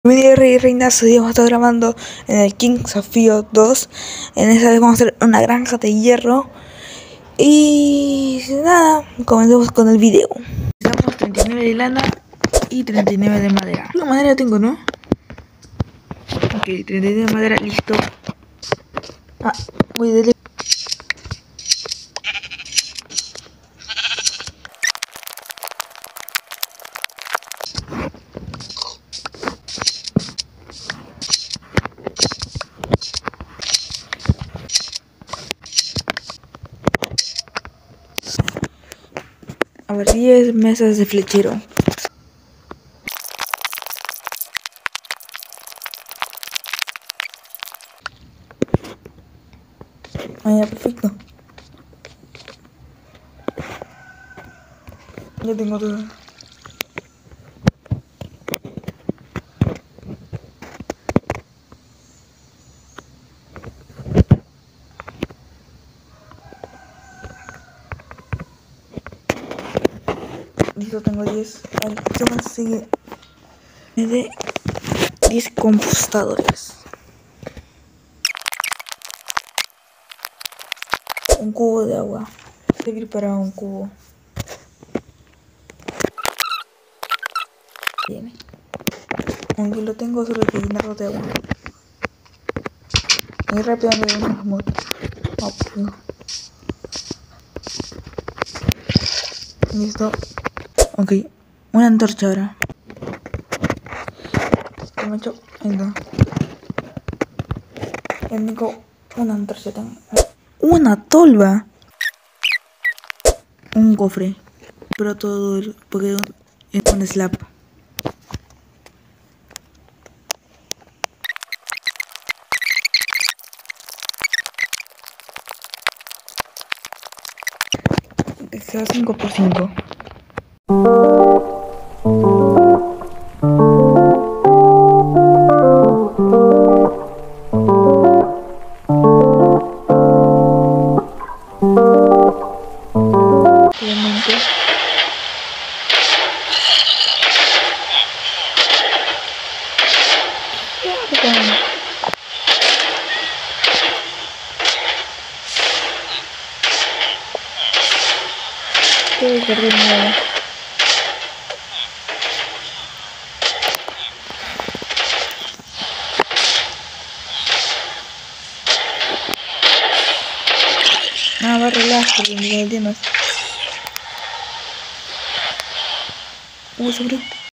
Bienvenido Rey y Reinazo, y vamos a estar grabando en el King Desafío 2. En esta vez vamos a hacer una granja de hierro. Y nada, comencemos con el video. Necesitamos 39 de lana y 39 de madera. La madera tengo, ¿no? Ok, 39 de madera, listo. Voy de... A ver, 10 mesas de flechero. Ya, perfecto. Ya tengo todo. Listo, tengo 10. ¿Qué más sigue? Me de 10 compostadores. Un cubo de agua. Servir para un cubo. Viene. Aunque lo tengo, solo hay que llenarlo de agua. Y rápido me doy unos motos. No. Listo. Ok. Una antorcha ahora. Macho. Venga. Tengo una antorcha también. Una tolva. Un cofre. Pero todo el... porque es un slab. Queda 5x5. Obviamente. Estoy perdiendo. Va a relajar, me entiendes. Sobre.